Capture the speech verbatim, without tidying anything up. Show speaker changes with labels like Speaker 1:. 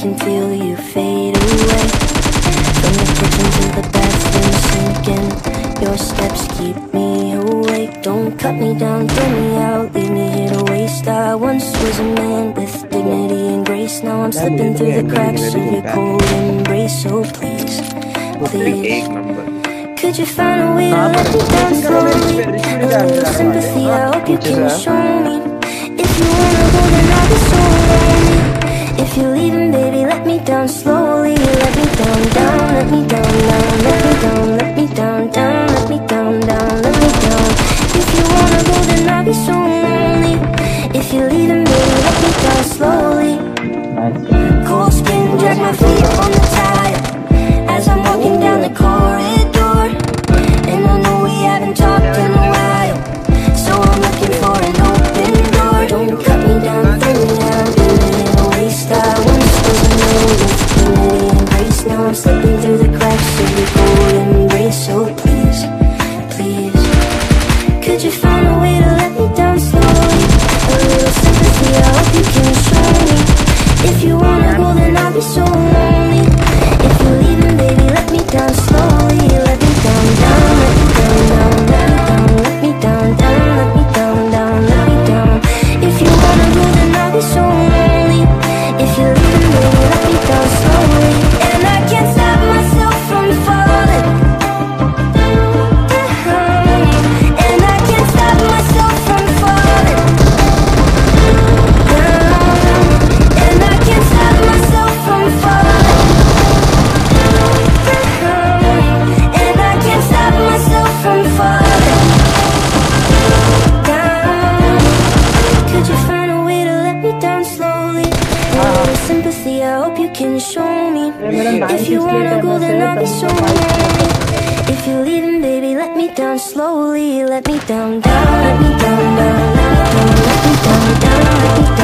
Speaker 1: and feel you fade away. From the kitchen to the bathroom sinking, your steps keep me awake. Don't cut me down, throw me out, leave me here to waste. I once was a man with dignity and grace. Now I'm slipping through the cracks of your cold embrace. So please, please, could you find a way to let me down slowly? A little sympathy, I hope you can show me. If you wanna go, then I'll be so lonely. If you're leaving, baby, let me down slowly. Let me down, down, let me down, down, let me down, let me down, down, let me down, down, let me down. If you wanna go, then I'll be so lonely. If you're leaving, baby, let me down slowly. Cold skin, drag my feet on the tile as I'm walking down the corridor. And I know we haven't talked in a while, so I'm looking for an open door. Don't cut me down, throw me out, leave me in a waste. I once was a man with dignity and grace. Now I'm slipping through the cracks of your cold embrace. So please, please, could you find a way to let me down slowly? A little sympathy, I hope you can show me. If you wanna go, then I'll be so lonely. If you're leaving, baby, let me down slowly. Let me down, down, let me down, down, let me down, let me down, down, let me down, down, let me down. If you wanna go, then I'll be so lonely. If you're leaving, baby, let me down slowly. And I can't stop myself from falling down. And I can't stop myself from falling down. And I can't stop myself from falling down. And I can't stop myself from falling down. Could you find a way to let me down slowly? A little sympathy, I hope you can show me. If you wanna go, then I'll be so lonely. If you're leaving, baby, let me down slowly. Let me down, down, let me down, down, let me down, let me down, down, let me